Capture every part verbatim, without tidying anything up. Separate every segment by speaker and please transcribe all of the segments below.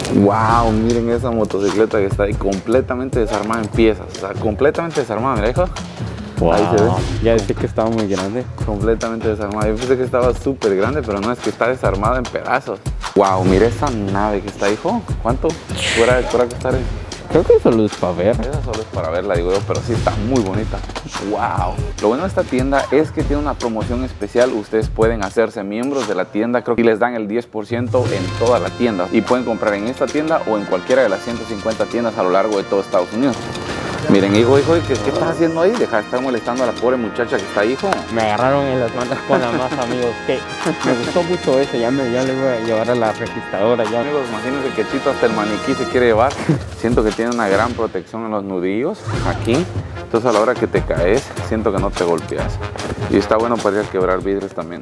Speaker 1: Wow, miren esa motocicleta que está ahí completamente desarmada en piezas. O sea, completamente desarmada, mira, hijo.
Speaker 2: Wow.
Speaker 1: Ahí se ve.
Speaker 2: Ya decía que estaba muy grande.
Speaker 1: Completamente desarmada. Yo pensé que estaba súper grande, pero no, es que está desarmada en pedazos. Wow, mira esa nave que está, hijo. ¿Cuánto fuera, fuera a costar?
Speaker 2: Creo que solo es para ver.
Speaker 1: Esa solo es para verla, digo yo, pero sí está muy bonita. Wow. Lo bueno de esta tienda es que tiene una promoción especial. Ustedes pueden hacerse miembros de la tienda. Creo que les dan el diez por ciento en toda la tienda. Y pueden comprar en esta tienda o en cualquiera de las ciento cincuenta tiendas a lo largo de todo Estados Unidos. Miren, hijo, hijo, ¿qué, qué estás haciendo ahí? Deja de estar molestando a la pobre muchacha que está ahí, hijo.
Speaker 2: Me agarraron en las manos con la masa, amigos. Que me gustó mucho eso. Ya, me, ya le voy a llevar a la registradora. Ya.
Speaker 1: Amigos, imagínense que Chito hasta el maniquí se quiere llevar. Siento que tiene una gran protección en los nudillos aquí. Entonces a la hora que te caes, siento que no te golpeas. Y está bueno para ir a quebrar vidrios también.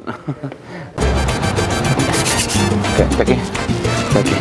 Speaker 1: Está aquí. Está aquí.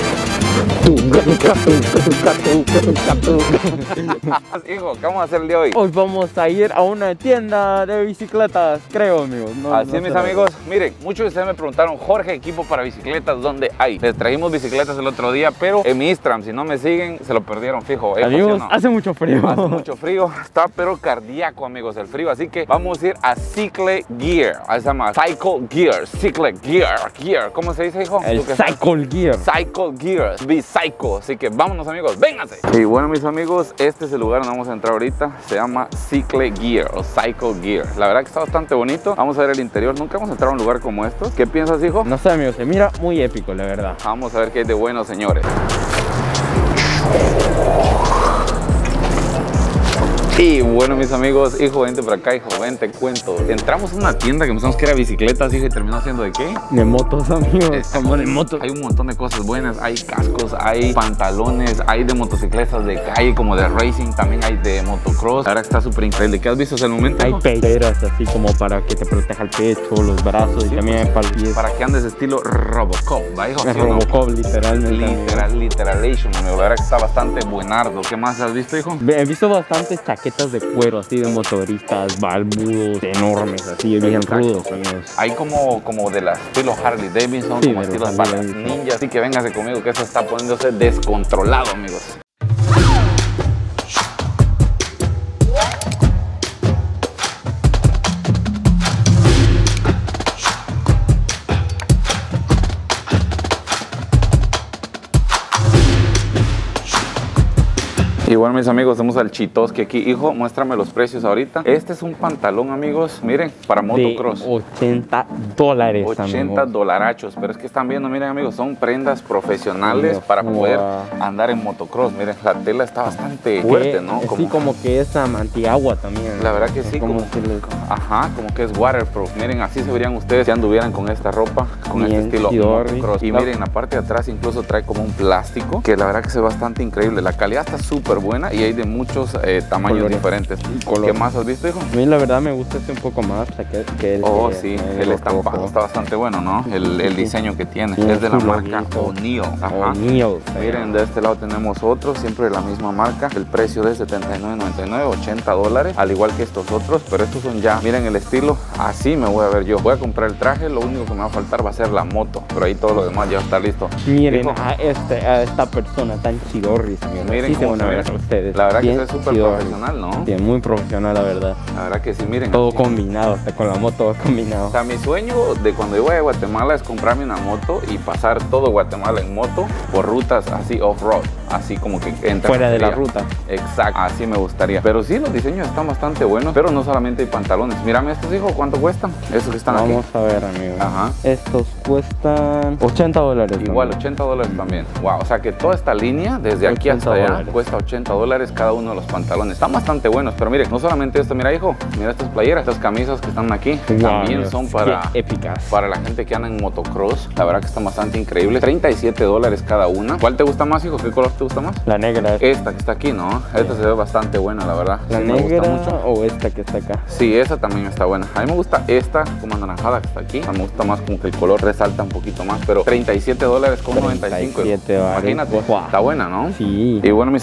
Speaker 1: Hijo, ¿qué vamos a hacer el día de hoy?
Speaker 2: Hoy vamos a ir a una tienda de bicicletas, creo, amigos. No,
Speaker 1: Así
Speaker 2: no
Speaker 1: mis
Speaker 2: sé.
Speaker 1: amigos, miren, muchos de ustedes me preguntaron, Jorge, equipo para bicicletas, ¿dónde hay? Les trajimos bicicletas el otro día, pero en mi Instagram, si no me siguen, se lo perdieron, fijo. ¿Eh?
Speaker 2: Amigos,
Speaker 1: no?
Speaker 2: hace mucho frío.
Speaker 1: Hace mucho frío, está pero cardíaco, amigos, el frío. Así que vamos a ir a Cycle Gear. Ahí se llama Cycle Gear, Cycle Gear, Gear. ¿Cómo se dice, hijo?
Speaker 2: El
Speaker 1: ¿Tú qué sabes?
Speaker 2: Cycle Gear.
Speaker 1: Cycle Gear, Bicycle. Así que vámonos, amigos, vénganse. Y bueno, mis amigos, este es el lugar donde vamos a entrar ahorita. Se llama Cycle Gear o Cycle Gear. La verdad que está bastante bonito. Vamos a ver el interior. Nunca hemos entrado a un lugar como estos. ¿Qué piensas, hijo?
Speaker 2: No sé, amigos, se mira muy épico, la verdad.
Speaker 1: Vamos a ver qué hay de bueno, señores. Y bueno, mis amigos, hijo, vente por acá, hijo, ven, te cuento. Entramos a una tienda que pensamos que era bicicletas, hijo, y terminó siendo ¿de qué?
Speaker 2: De motos, amigos.
Speaker 1: Eh,
Speaker 2: Como de motos.
Speaker 1: Hay un montón de cosas buenas, hay cascos, hay pantalones, hay de motocicletas de calle, como de racing, también hay de motocross. Ahora está súper increíble. ¿Qué has visto hasta el momento?
Speaker 2: Hay
Speaker 1: hijo?
Speaker 2: peiteras así como para que te proteja el pecho, los brazos,
Speaker 1: Sí,
Speaker 2: y también hay
Speaker 1: pues,
Speaker 2: para el pie.
Speaker 1: Para que andes estilo Robocop, ¿va, hijo?
Speaker 2: Es
Speaker 1: ¿Sí o no?
Speaker 2: Robocop, literalmente. amigo.
Speaker 1: Literal, literalation, amigo. La verdad que está bastante buenardo. ¿Qué más has visto, hijo?
Speaker 2: He visto bastantes chaquetas de cuero, así de motoristas, balbudos, enormes, así, bien
Speaker 1: Exacto.
Speaker 2: rudos, amigos.
Speaker 1: Hay como, como de las estilo Harley Davidson,
Speaker 2: Sí,
Speaker 1: como
Speaker 2: de
Speaker 1: estilo
Speaker 2: los
Speaker 1: balas
Speaker 2: Harley Davidson.
Speaker 1: ninja. Así que véngase conmigo que eso está poniéndose descontrolado, amigos. Y bueno, mis amigos, tenemos al Chitoski aquí. Hijo, muéstrame los precios ahorita. Este es un pantalón, amigos, miren, para motocross.
Speaker 2: De ochenta dólares,
Speaker 1: ochenta
Speaker 2: amigos.
Speaker 1: dolarachos, pero es que están viendo, miren, amigos, son prendas profesionales
Speaker 2: Amigos,
Speaker 1: para poder
Speaker 2: wow.
Speaker 1: andar en motocross. Miren, la tela está bastante fuerte, ¿no?
Speaker 2: Sí, como que es um, antiagua también.
Speaker 1: La verdad que sí,
Speaker 2: como
Speaker 1: como,
Speaker 2: que les-
Speaker 1: ajá, como que es waterproof. Miren, así se verían ustedes si anduvieran con esta ropa, con
Speaker 2: Bien
Speaker 1: este estilo
Speaker 2: chidorri.
Speaker 1: motocross. Y
Speaker 2: La-
Speaker 1: miren, la parte de atrás incluso trae como un plástico, que la verdad que se ve bastante increíble. La calidad está súper buena y hay de muchos eh, tamaños
Speaker 2: Colores.
Speaker 1: diferentes.
Speaker 2: Colores.
Speaker 1: ¿Qué más has visto, hijo?
Speaker 2: A mí la verdad me gusta este un poco más, o sea, que, que el
Speaker 1: Oh,
Speaker 2: que-
Speaker 1: sí,
Speaker 2: el
Speaker 1: el
Speaker 2: rojo.
Speaker 1: estampado está bastante bueno, ¿no? El, el diseño que tiene.
Speaker 2: Tiene
Speaker 1: Es de la
Speaker 2: su
Speaker 1: marca
Speaker 2: loguito.
Speaker 1: O'Neill. Ajá.
Speaker 2: O'Neill,
Speaker 1: Miren, de este lado tenemos otro, siempre de la misma marca. El precio de setenta y nueve noventa y nueve, ochenta dólares, al igual que estos otros, pero estos son ya, miren el estilo, así me voy a ver yo. Voy a comprar el traje, lo único que me va a faltar va a ser la moto, pero ahí todo lo demás ya está listo.
Speaker 2: Miren
Speaker 1: Hijo,
Speaker 2: a, este, a esta persona tan chidorris, amigos.
Speaker 1: miren
Speaker 2: Sí se
Speaker 1: cómo
Speaker 2: van
Speaker 1: se
Speaker 2: a
Speaker 1: ve.
Speaker 2: ver ustedes.
Speaker 1: La verdad que
Speaker 2: Bien
Speaker 1: es súper
Speaker 2: chidorris.
Speaker 1: profesional, ¿no?
Speaker 2: Sí, muy profesional, la verdad.
Speaker 1: La verdad que sí, miren.
Speaker 2: Todo
Speaker 1: aquí.
Speaker 2: combinado, hasta con la moto todo combinado.
Speaker 1: O sea, mi sueño de cuando yo voy a Guatemala es comprarme una moto y pasar todo Guatemala en moto por rutas así off-road, así como que entre
Speaker 2: Fuera de la ruta.
Speaker 1: Exacto, así me gustaría. Pero sí, los diseños están bastante buenos, pero no solamente hay pantalones. Mírame estos, hijo, ¿cuánto cuestan? Estos que están
Speaker 2: Vamos
Speaker 1: aquí.
Speaker 2: a ver, amigos.
Speaker 1: Ajá.
Speaker 2: Estos cuestan ochenta dólares.
Speaker 1: Igual,
Speaker 2: amigos.
Speaker 1: ochenta dólares también. Wow, o sea que toda esta línea, desde aquí hasta allá,
Speaker 2: dólares.
Speaker 1: cuesta ochenta dólares cada uno de los pantalones. Están bastante buenos, pero miren, no solamente esto, mira, hijo, mira estas playeras, estas camisas que están aquí,
Speaker 2: Wow,
Speaker 1: también
Speaker 2: amigos,
Speaker 1: son para,
Speaker 2: qué épicas.
Speaker 1: para la gente que anda en motocross. La verdad que están bastante increíbles. treinta y siete dólares cada una. ¿Cuál te gusta más, hijo? ¿Qué color te gusta más?
Speaker 2: La negra.
Speaker 1: Esta que está aquí, ¿no? Esta se ve bastante buena, la verdad.
Speaker 2: La
Speaker 1: Sí, me gusta
Speaker 2: negra
Speaker 1: mucho.
Speaker 2: o esta que está acá.
Speaker 1: Sí, esa también está buena. A mí me gusta esta como anaranjada que está aquí. Me gusta más como que el color resalta un poquito más, pero treinta y siete dólares con noventa y cinco.
Speaker 2: treinta y siete, vale.
Speaker 1: Imagínate,
Speaker 2: Wow.
Speaker 1: está buena, ¿no?
Speaker 2: Sí.
Speaker 1: Y bueno, mis amigos,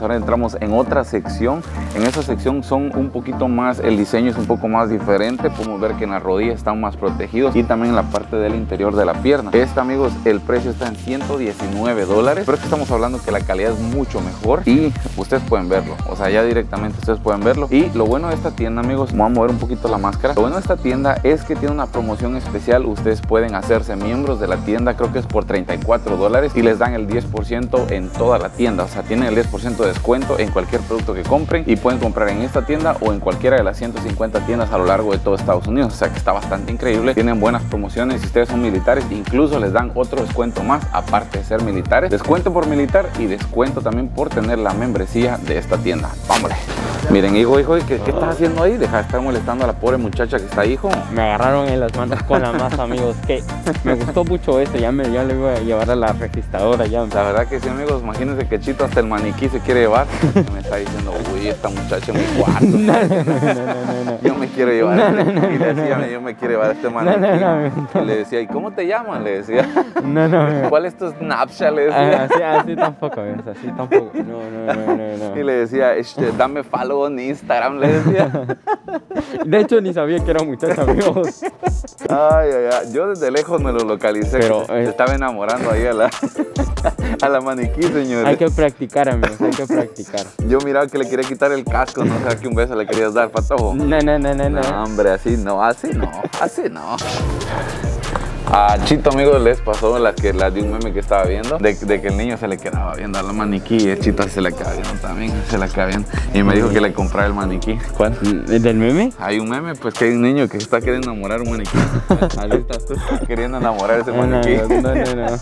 Speaker 1: ahora entramos en otra sección. En esta sección son un poquito más, el diseño es un poco más diferente. Podemos ver que en la rodilla están más protegidos y también en la parte del interior de la pierna. Esta, amigos, el precio está en ciento diecinueve dólares, pero es que estamos hablando que la calidad es mucho mejor y ustedes pueden verlo, o sea, ya directamente ustedes pueden verlo. Y lo bueno de esta tienda, amigos, vamos a mover un poquito la máscara. Lo bueno de esta tienda es que tiene una promoción especial. Ustedes pueden hacerse miembros de la tienda, creo que es por treinta y cuatro dólares y les dan el diez por ciento en toda la tienda, o sea, tienen el diez por ciento de descuento en cualquier producto que compren y pueden comprar en esta tienda o en cualquiera de las ciento cincuenta tiendas a lo largo de todo Estados Unidos, o sea que está bastante increíble. Tienen buenas promociones. Si ustedes son militares, incluso les dan otro descuento más aparte de ser militares, descuento por militar y descuento también por tener la membresía de esta tienda. Vámonos. Miren, hijo, hijo, ¿qué, qué estás haciendo ahí? Deja de estar molestando a la pobre muchacha que está ahí, hijo.
Speaker 2: Me agarraron en las manos con la masa, amigos, que me gustó mucho eso. Ya me ya le voy a llevar a la registradora ya.
Speaker 1: La verdad que sí, amigos, imagínense que Chito hasta el maniquí se quiere llevar. Me está diciendo, uy, esta muchacha es muy cuarto.
Speaker 2: No, no, no, no.
Speaker 1: Yo me quiero llevar.
Speaker 2: No,
Speaker 1: este,
Speaker 2: no, no,
Speaker 1: y le decía, yo me quiero llevar este maniquí.
Speaker 2: No, no, no,
Speaker 1: y le decía, ¿y cómo te llaman? Le decía.
Speaker 2: No, no, no.
Speaker 1: ¿Cuál es tu Snapchat? Le decía.
Speaker 2: Así, así tampoco, amigos, así tampoco. No, no, no, no, no.
Speaker 1: Y le decía, este, dame follow en Instagram, le decía.
Speaker 2: De hecho, ni sabía que era un muchacho, amigos.
Speaker 1: Ay, ay, ay. Yo desde lejos me lo localicé.
Speaker 2: Pero,
Speaker 1: se
Speaker 2: eh,
Speaker 1: estaba enamorando ahí a la, a la maniquí, señores.
Speaker 2: Hay que practicar, amigos, hay que practicar.
Speaker 1: Yo miraba que le quería quitar el casco, no sé, que un beso le querías dar, patojo.
Speaker 2: No, no, no, no, no.
Speaker 1: No, hombre, así no, así no, así no. A Chito, amigos, les pasó las que las de un meme que estaba viendo, de, de que el niño se le quedaba viendo a la maniquí y el Chito se le quedaba viendo también, se le quedaba viendo. Y me dijo que le comprara el maniquí. ¿Cuál?
Speaker 2: ¿Del meme?
Speaker 1: Hay un meme, pues que hay un niño que está queriendo enamorar un maniquí. Ahí estás tú queriendo enamorar ese
Speaker 2: No, no,
Speaker 1: maniquí.
Speaker 2: no, no, no.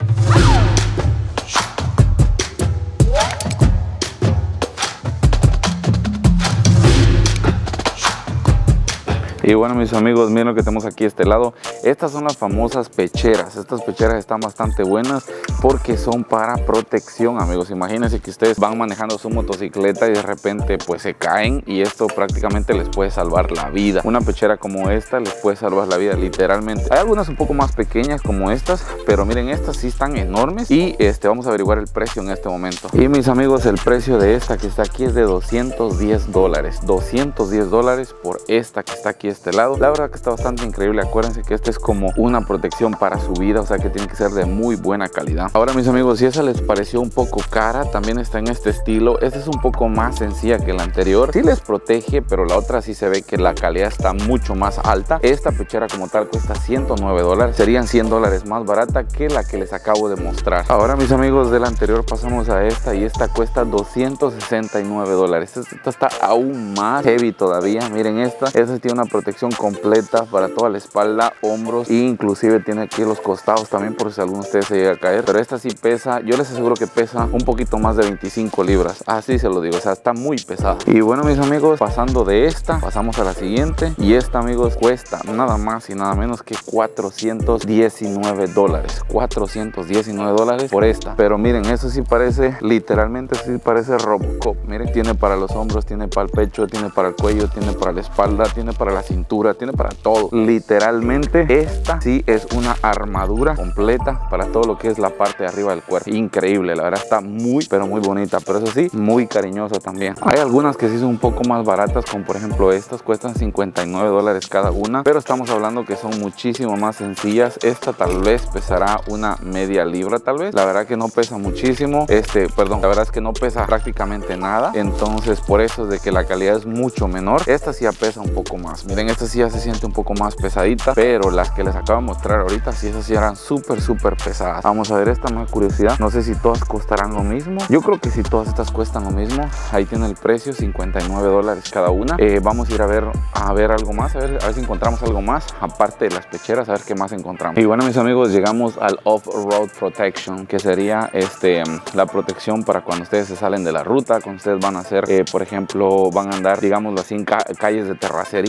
Speaker 1: Y bueno, mis amigos, miren lo que tenemos aquí a este lado. Estas son las famosas pecheras. Estas pecheras están bastante buenas porque son para protección, amigos. Imagínense que ustedes van manejando su motocicleta y de repente pues se caen y esto prácticamente les puede salvar la vida. Una pechera como esta les puede salvar la vida, literalmente. Hay algunas un poco más pequeñas como estas, pero miren, estas sí están enormes y este, vamos a averiguar el precio en este momento. Y mis amigos, el precio de esta que está aquí es de doscientos diez dólares. doscientos diez dólares por esta que está aquí este lado. La verdad que está bastante increíble. Acuérdense que este es como una protección para su vida, o sea que tiene que ser de muy buena calidad. Ahora, mis amigos, si esa les pareció un poco cara, también está en este estilo. Esta es un poco más sencilla que la anterior. Sí les protege, pero la otra sí se ve que la calidad está mucho más alta. Esta pechera como tal cuesta ciento nueve dólares. Serían cien dólares más barata que la que les acabo de mostrar. Ahora, mis amigos, de la anterior pasamos a esta y esta cuesta doscientos sesenta y nueve dólares. Esta está aún más heavy todavía. Miren esta. Esta tiene una protección completa para toda la espalda, hombros e inclusive tiene aquí los costados también por si alguno de ustedes se llega a caer. Pero esta sí pesa, yo les aseguro que pesa un poquito más de veinticinco libras. Así se lo digo, o sea, está muy pesada. Y bueno, mis amigos, pasando de esta, pasamos a la siguiente. Y esta, amigos, cuesta nada más y nada menos que cuatrocientos diecinueve dólares. cuatrocientos diecinueve dólares por esta. Pero miren, eso sí parece, literalmente sí parece Robocop. Miren, tiene para los hombros, tiene para el pecho, tiene para el cuello, tiene para la espalda, tiene para la cintura, tiene para todo. Literalmente esta sí es una armadura completa para todo lo que es la parte de arriba del cuerpo. Increíble, la verdad está muy pero muy bonita, pero eso sí, muy cariñosa también. Hay algunas que sí son un poco más baratas, como por ejemplo estas, cuestan cincuenta y nueve dólares cada una, pero estamos hablando que son muchísimo más sencillas. Esta tal vez pesará una media libra, tal vez. La verdad que no pesa muchísimo, este, perdón, la verdad es que no pesa prácticamente nada, entonces por eso es de que la calidad es mucho menor. Esta sí ya pesa un poco más. Miren, esta sí ya se siente un poco más pesadita, pero las que les acabo de mostrar ahorita sí, esas sí eran súper súper pesadas. Vamos a ver esta, más curiosidad, no sé si todas costarán lo mismo. Yo creo que si todas estas cuestan lo mismo. Ahí tiene el precio, cincuenta y nueve dólares cada una. eh, vamos a ir a ver a ver algo más, a ver, a ver si encontramos algo más aparte de las pecheras, a ver qué más encontramos. Y bueno, mis amigos, llegamos al Off-Road Protection, que sería este la protección para cuando ustedes se salen de la ruta, cuando ustedes van a hacer, eh, por ejemplo, van a andar, digámoslo así, en ca calles de terracería,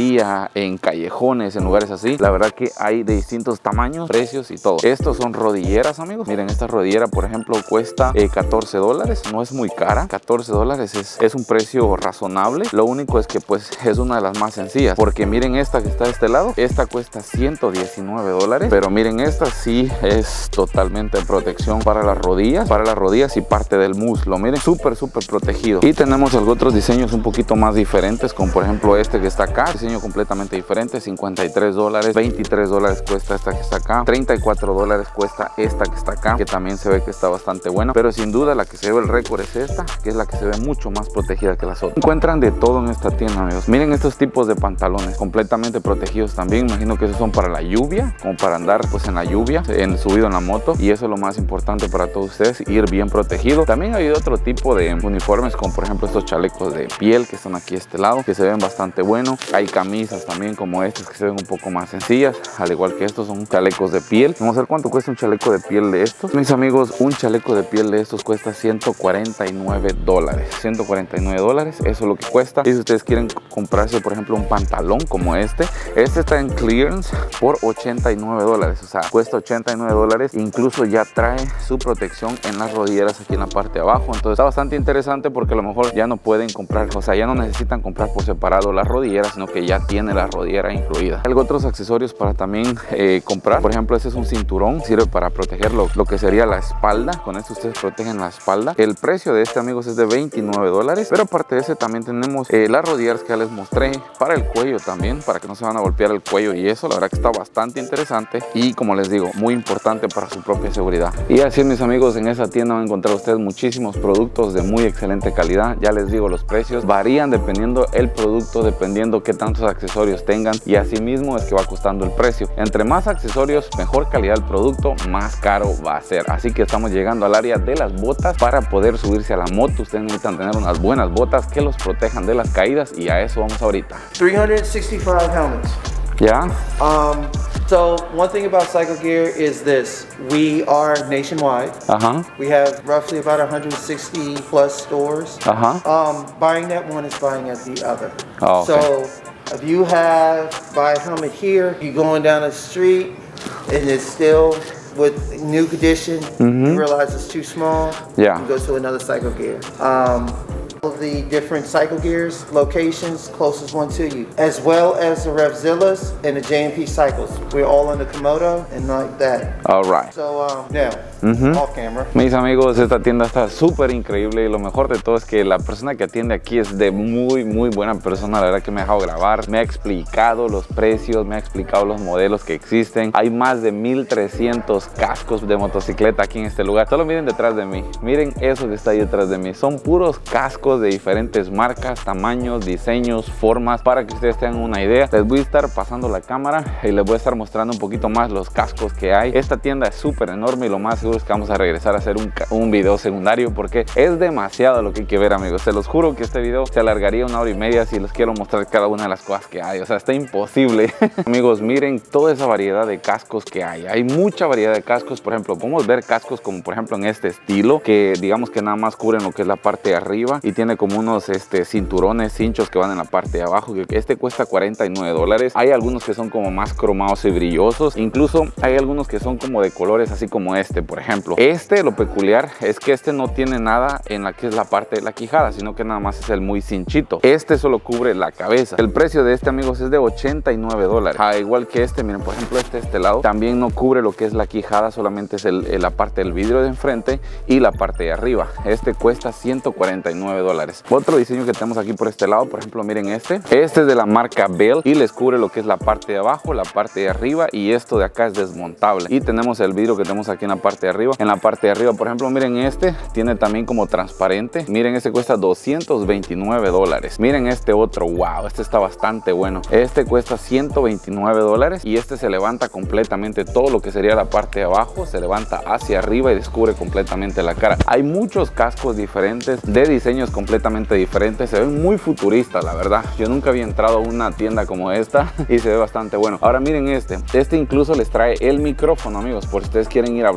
Speaker 1: sea en callejones, en lugares así. La verdad que hay de distintos tamaños, precios y todo. Estos son rodilleras, amigos. Miren, esta rodillera, por ejemplo, cuesta eh, catorce dólares. No es muy cara. catorce dólares es, es un precio razonable. Lo único es que pues es una de las más sencillas, porque miren esta que está de este lado. Esta cuesta ciento diecinueve dólares, pero miren, esta sí es totalmente protección para las rodillas, para las rodillas y parte del muslo. Miren, súper, súper protegido. Y tenemos algunos otros diseños un poquito más diferentes, como por ejemplo este que está acá. Diseño completamente diferente, cincuenta y tres dólares, veintitrés dólares cuesta esta que está acá, treinta y cuatro dólares cuesta esta que está acá, que también se ve que está bastante buena, pero sin duda la que se ve el récord es esta, que es la que se ve mucho más protegida que las otras. Encuentran de todo en esta tienda, amigos. Miren estos tipos de pantalones completamente protegidos también. Imagino que esos son para la lluvia, como para andar pues en la lluvia, en subido en la moto, y eso es lo más importante para todos ustedes, ir bien protegido. También hay otro tipo de uniformes, como por ejemplo estos chalecos de piel que están aquí a este lado, que se ven bastante buenos. Hay camisas también como estas que se ven un poco más sencillas, al igual que estos son chalecos de piel. Vamos a ver cuánto cuesta un chaleco de piel de estos. Mis amigos, un chaleco de piel de estos cuesta ciento cuarenta y nueve dólares. ciento cuarenta y nueve dólares, eso es lo que cuesta. Y si ustedes quieren comprarse, por ejemplo, un pantalón como este, este está en clearance por ochenta y nueve dólares. O sea, cuesta ochenta y nueve dólares. Incluso ya trae su protección en las rodilleras aquí en la parte de abajo. Entonces está bastante interesante, porque a lo mejor ya no pueden comprar, o sea, ya no necesitan comprar por separado las rodilleras, sino que ya tiene la rodillera incluida. Hay otros accesorios para también eh, comprar. Por ejemplo, este es un cinturón, sirve para proteger lo, lo que sería la espalda. Con esto ustedes protegen la espalda. El precio de este, amigos, es de veintinueve dólares. Pero aparte de ese también tenemos eh, las rodilleras que ya les mostré, para el cuello también, para que no se van a golpear el cuello y eso. La verdad que está bastante interesante y, como les digo, muy importante para su propia seguridad. Y así, mis amigos, en esta tienda van a encontrar ustedes muchísimos productos de muy excelente calidad. Ya les digo, los precios varían dependiendo el producto, dependiendo qué tantos accesorios tengan, y así mismo es que va costando el precio. Entre más accesorios, mejor calidad del producto, más caro va a ser. Así que estamos llegando al área de las botas. Para poder subirse a la moto, ustedes necesitan tener unas buenas botas que los protejan de las caídas, y a eso vamos ahorita.
Speaker 3: three hundred sixty-five helmets.
Speaker 1: Yeah.
Speaker 3: Um, so one thing about Cycle Gear is this: we are nationwide.
Speaker 1: Uh-huh.
Speaker 3: We have roughly about one hundred sixty plus stores.
Speaker 1: Uh-huh.
Speaker 3: Um, buying at one is buying at the other.
Speaker 1: Oh, okay.
Speaker 3: So if you have buy a helmet here, you're going down the street and it's still with new condition, mm-hmm. you realize it's too small.
Speaker 1: Yeah.
Speaker 3: You go to another Cycle Gear. Um, of the different Cycle Gears locations, closest one to you, as well as the Revzillas and the J M P Cycles. We're all on the Komodo and like that.
Speaker 1: All right.
Speaker 3: So um, now,
Speaker 1: mm-hmm.
Speaker 3: off camera.
Speaker 1: Mis amigos, esta tienda está súper increíble, y lo mejor de todo es que la persona que atiende aquí es de muy, muy buena persona. La verdad que me ha dejado grabar, me ha explicado los precios, me ha explicado los modelos que existen. Hay más de mil trescientos cascos de motocicleta aquí en este lugar. Solo miren detrás de mí, miren eso que está ahí detrás de mí. Son puros cascos de diferentes marcas, tamaños, diseños, formas, para que ustedes tengan una idea. Les voy a estar pasando la cámara y les voy a estar mostrando un poquito más los cascos que hay. Esta tienda es súper enorme, y lo más seguro es que vamos a regresar a hacer un, un video secundario, porque es demasiado lo que hay que ver, amigos. Se los juro que este video se alargaría una hora y media si les quiero mostrar cada una de las cosas que hay. O sea, está imposible. Amigos, miren toda esa variedad de cascos que hay. Hay mucha variedad de cascos. Por ejemplo, podemos ver cascos como por ejemplo en este estilo, que digamos que nada más cubren lo que es la parte de arriba, y tiene como unos este, cinturones, cinchos que van en la parte de abajo. Este cuesta cuarenta y nueve dólares. Hay algunos que son como más cromados y brillosos. Incluso hay algunos que son como de colores, así como este, por ejemplo. Este, lo peculiar es que este no tiene nada en la que es la parte de la quijada, sino que nada más es el muy cinchito. Este solo cubre la cabeza. El precio de este, amigos, es de ochenta y nueve dólares. Ah, igual que este, miren, por ejemplo, este de este lado también no cubre lo que es la quijada, solamente es el, la parte del vidrio de enfrente y la parte de arriba. Este cuesta ciento cuarenta y nueve dólares. Otro diseño que tenemos aquí por este lado, por ejemplo, miren este. Este es de la marca Bell y les cubre lo que es la parte de abajo, la parte de arriba, y esto de acá es desmontable. Y tenemos el vidrio que tenemos aquí en la parte de arriba. En la parte de arriba, por ejemplo, miren este, tiene también como transparente. Miren, este cuesta doscientos veintinueve dólares. Miren este otro, wow, este está bastante bueno. Este cuesta ciento veintinueve dólares, y este se levanta completamente. Todo lo que sería la parte de abajo se levanta hacia arriba y descubre completamente la cara. Hay muchos cascos diferentes, de diseños completamente diferentes. Se ven muy futuristas, la verdad. Yo nunca había entrado a una tienda como esta y se ve bastante bueno. Ahora miren este. Este incluso les trae el micrófono, amigos, por si ustedes quieren ir hablando por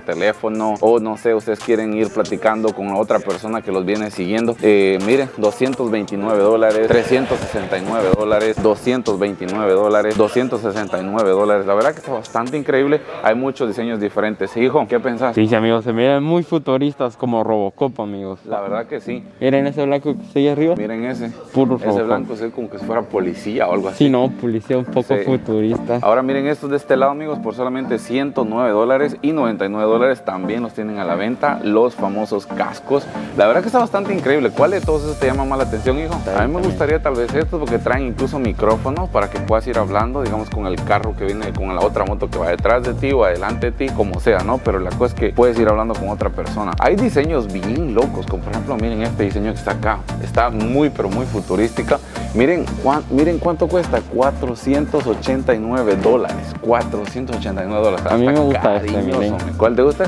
Speaker 1: teléfono, o no sé, ustedes quieren ir platicando con otra persona que los viene siguiendo. Eh, miren, doscientos veintinueve dólares, trescientos sesenta y nueve dólares, doscientos veintinueve dólares, doscientos sesenta y nueve dólares. La verdad que está bastante increíble. Hay muchos diseños diferentes. Hijo, ¿qué pensás?
Speaker 2: Sí, amigos, se miran muy futuristas como Robocop, amigos.
Speaker 1: La verdad que sí.
Speaker 2: Miren ese blanco que está ahí arriba.
Speaker 1: Miren ese.
Speaker 2: Puro
Speaker 1: ese
Speaker 2: Robocop.
Speaker 1: blanco es como que si fuera policía o algo así.
Speaker 2: Sí, no, policía un poco
Speaker 1: Sí.
Speaker 2: futurista.
Speaker 1: Ahora miren estos de este lado, amigos, por solamente ciento nueve dólares y noventa y nueve dólares también los tienen a la venta, los famosos cascos. La verdad que está bastante increíble. ¿Cuál de todos esos te llama más la atención, hijo? A mí me gustaría tal vez estos porque traen incluso micrófono para que puedas ir hablando, digamos, con el carro que viene, con la otra moto que va detrás de ti o adelante de ti, como sea, ¿no? Pero la cosa es que puedes ir hablando con otra persona. Hay diseños bien locos, como por ejemplo, miren este diseño que está acá. Está muy, pero muy futurística. Miren, cuán, miren cuánto cuesta, cuatrocientos ochenta y nueve dólares. cuatrocientos ochenta y nueve dólares.
Speaker 2: A mí
Speaker 1: Está
Speaker 2: me gusta este,
Speaker 1: cariñoso,
Speaker 2: miren.
Speaker 1: ¿Cuál te gusta?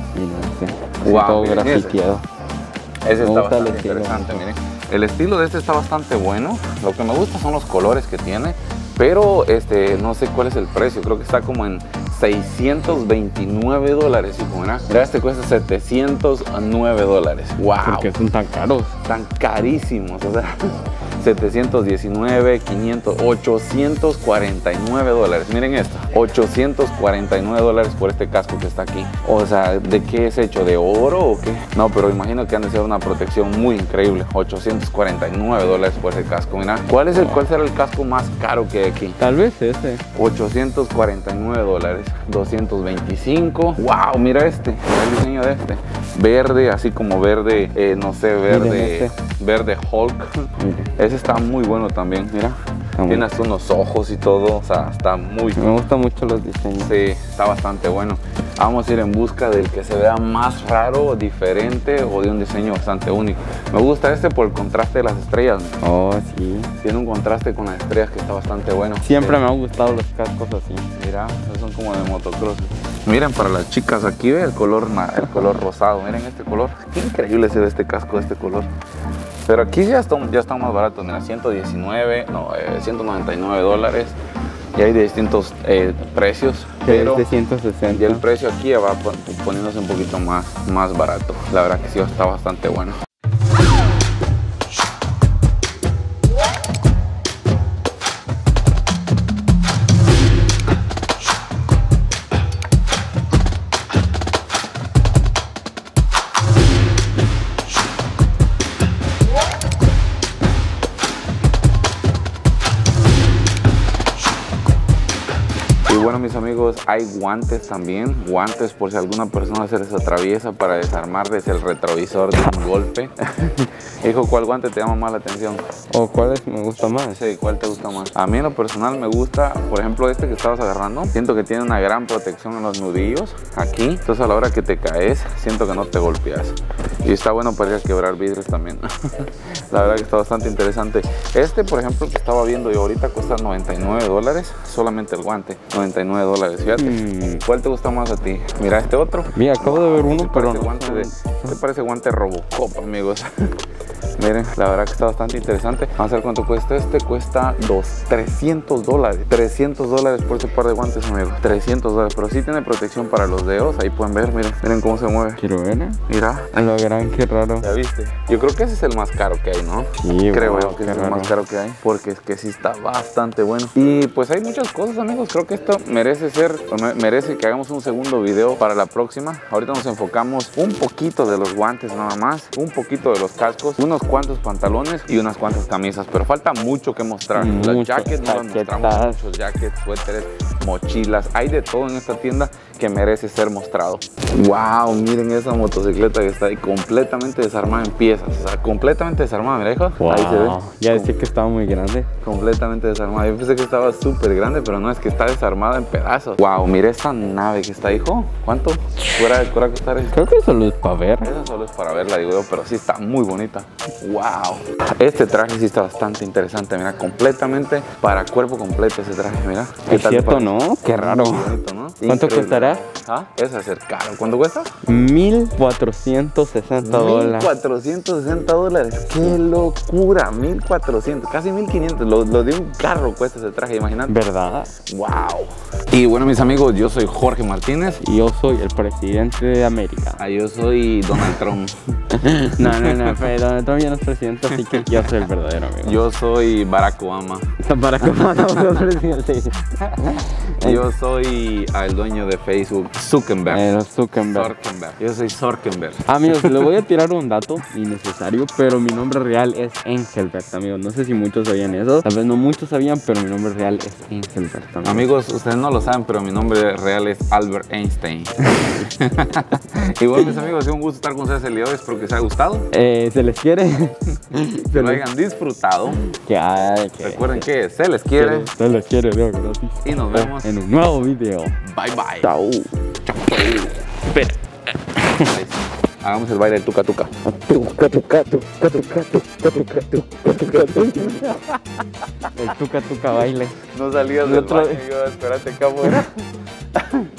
Speaker 2: Y no sé,
Speaker 1: Wow,
Speaker 2: todo
Speaker 1: miren ese.
Speaker 2: grafiteado.
Speaker 1: Ese
Speaker 2: Me
Speaker 1: está
Speaker 2: gusta el
Speaker 1: bastante
Speaker 2: estilo.
Speaker 1: interesante, miren. El estilo de este está bastante bueno. Lo que me gusta son los colores que tiene, pero este, no sé cuál es el precio. Creo que está como en seiscientos veintinueve dólares. Y como, mira, mira, este cuesta setecientos nueve dólares. Wow.
Speaker 2: ¿Por qué son tan caros?
Speaker 1: Tan carísimos, o sea, setecientos diecinueve, quinientos, ochocientos cuarenta y nueve dólares. Miren esto, ochocientos cuarenta y nueve dólares por este casco que está aquí. O sea, ¿de qué es hecho? ¿De oro o qué? No, pero imagino que han de ser una protección muy increíble. ochocientos cuarenta y nueve dólares por ese casco. Mira, ¿cuál es el, cuál será el casco más caro que hay aquí?
Speaker 2: Tal vez ese.
Speaker 1: ochocientos cuarenta y nueve dólares, doscientos veinticinco. Wow, mira este, mira el diseño de este. Verde, así como verde, eh, no sé, verde,
Speaker 2: Miren este.
Speaker 1: verde Hulk.
Speaker 2: Miren.
Speaker 1: Ese está muy bueno también, mira.
Speaker 2: Está
Speaker 1: Tiene
Speaker 2: muy-
Speaker 1: hasta unos ojos y todo, o sea, está muy...
Speaker 2: Me gustan mucho los diseños.
Speaker 1: Sí, está bastante bueno. Vamos a ir en busca del que se vea más raro, diferente o de un diseño bastante único. Me gusta este por el contraste de las estrellas.
Speaker 2: Oh, sí.
Speaker 1: Tiene un contraste con las estrellas que está bastante bueno.
Speaker 2: Siempre
Speaker 1: Sí.
Speaker 2: me han gustado los cascos así.
Speaker 1: Mira, esos son como de motocross. Miren, para las chicas aquí ve el color, na- el color rosado. Miren este color. Qué increíble se ve este casco de este color. Pero aquí ya están, ya están más baratos. Mira, ciento diecinueve, no, eh, ciento noventa y nueve dólares. Y hay de distintos eh, precios. Pero
Speaker 2: de ciento sesenta.
Speaker 1: y el precio aquí ya va pon- poniéndose un poquito más, más barato. La verdad que sí está bastante bueno. Y bueno, mis amigos, hay guantes también, guantes por si alguna persona se les atraviesa para desarmar desde el retrovisor de un golpe. Hijo, ¿cuál guante te llama más la atención?
Speaker 2: ¿O cuáles me gusta más?
Speaker 1: Sí, ¿cuál te gusta más? A mí en lo personal me gusta, por ejemplo, este que estabas agarrando. Siento que tiene una gran protección en los nudillos aquí. Entonces a la hora que te caes, siento que no te golpeas. Y está bueno para ir a quebrar vidrios también. La verdad que está bastante interesante. Este, por ejemplo, que estaba viendo yo ahorita, cuesta noventa y nueve dólares. Solamente el guante, noventa y nueve dólares. Fíjate,
Speaker 2: Mm.
Speaker 1: ¿cuál te gusta más a ti? Mira este otro.
Speaker 2: Mira, acabo de ver uno,
Speaker 1: Sí,
Speaker 2: pero
Speaker 1: parece
Speaker 2: no.
Speaker 1: guante de, sí parece guante Robocop, amigos. Miren, la verdad que está bastante interesante. Vamos a ver cuánto cuesta este. Cuesta dos, trescientos dólares. trescientos dólares por ese par de guantes, amigos. trescientos dólares. Pero sí tiene protección para los dedos. Ahí pueden ver, miren. Miren cómo se mueve.
Speaker 2: Quiero ver, ¿eh?
Speaker 1: Mira.
Speaker 2: Lo verán, qué raro.
Speaker 1: ¿Ya viste? Yo creo que ese es el más caro que hay, ¿no?
Speaker 2: Sí,
Speaker 1: Creo
Speaker 2: wow,
Speaker 1: yo que
Speaker 2: qué
Speaker 1: ese es el
Speaker 2: raro.
Speaker 1: más caro que hay. Porque es que sí está bastante bueno. Y pues hay muchas cosas, amigos. Creo que esto merece ser, me- merece que hagamos un segundo video para la próxima. Ahorita nos enfocamos un poquito de los guantes nada más. Un poquito de los cascos. Unos cuantos pantalones y unas cuantas camisas. Pero falta mucho que mostrar. Los
Speaker 2: Muchas
Speaker 1: jackets no los mostramos.
Speaker 2: chaquetas.
Speaker 1: Muchos jackets, suéteres, mochilas. Hay de todo en esta tienda que merece ser mostrado. Wow, miren esa motocicleta que está ahí completamente desarmada en piezas. O sea, completamente desarmada, mira, hijo.
Speaker 2: Wow.
Speaker 1: Ahí se ve.
Speaker 2: Ya decía que estaba muy grande.
Speaker 1: Completamente desarmada. Yo pensé que estaba súper grande, pero no, es que está desarmada en pedazos. Wow, mira esta nave que está, hijo. ¿Cuánto fuera de fuera a costar eso?
Speaker 2: Creo que solo es para ver.
Speaker 1: Esa solo es para verla, digo yo, pero sí está muy bonita. Wow. Este traje sí está bastante interesante, mira, completamente para cuerpo completo ese traje, mira. ¿Qué
Speaker 2: Es
Speaker 1: tal te
Speaker 2: cierto,
Speaker 1: parece?
Speaker 2: ¿no? Qué raro.
Speaker 1: Muy bonito, ¿no?
Speaker 2: ¿Cuánto
Speaker 1: Increíble.
Speaker 2: costará?
Speaker 1: Ah, ese es ser caro. ¿Cuánto cuesta?
Speaker 2: mil cuatrocientos sesenta
Speaker 1: mil
Speaker 2: dólares.
Speaker 1: cuatrocientos sesenta dólares. ¡Qué locura! mil cuatrocientos, casi mil quinientos. Lo, lo de un carro cuesta ese traje, imagínate.
Speaker 2: ¿Verdad?
Speaker 1: ¡Wow! Y bueno, mis amigos, yo soy Jorge Martínez.
Speaker 2: Y yo soy el presidente de América.
Speaker 1: Ah, yo soy Donald Trump.
Speaker 2: No, no, no, pero Donald Trump ya no es presidente, así que yo soy el verdadero amigo.
Speaker 1: Yo soy Barack Obama.
Speaker 2: Para que no sea presidente.
Speaker 1: Yo soy el dueño de Facebook, Zuckerberg.
Speaker 2: El Zuckerberg.
Speaker 1: Zuckerberg. Yo soy Zuckerberg.
Speaker 2: Amigos, les voy a tirar un dato innecesario, pero mi nombre real es Engelbert, amigos. No sé si muchos sabían eso. Tal vez no muchos sabían, pero mi nombre real es Engelbert, amigos.
Speaker 1: Amigos, ustedes no lo saben, pero mi nombre real es Albert Einstein. Y bueno, mis amigos, ha sido un gusto estar con ustedes el día de hoy. Espero que les haya gustado.
Speaker 2: Eh, ¿Se les quiere?
Speaker 1: Que lo hayan disfrutado.
Speaker 2: Que hay, que
Speaker 1: Recuerden que se les quiere.
Speaker 2: Se les quiere, Dios, gratis.
Speaker 1: Y nos vemos
Speaker 2: En un nuevo video.
Speaker 1: Bye bye.
Speaker 2: Chao.
Speaker 1: Espera. Hagamos el baile del tuca tuca.
Speaker 2: Tuca, tuca, tuca, tuca, tuca, tuca, tuca, tuca. El tuca tuca baile.
Speaker 1: No salías
Speaker 2: El
Speaker 1: del
Speaker 2: otro-
Speaker 1: baño y yo, espérate acá afuera.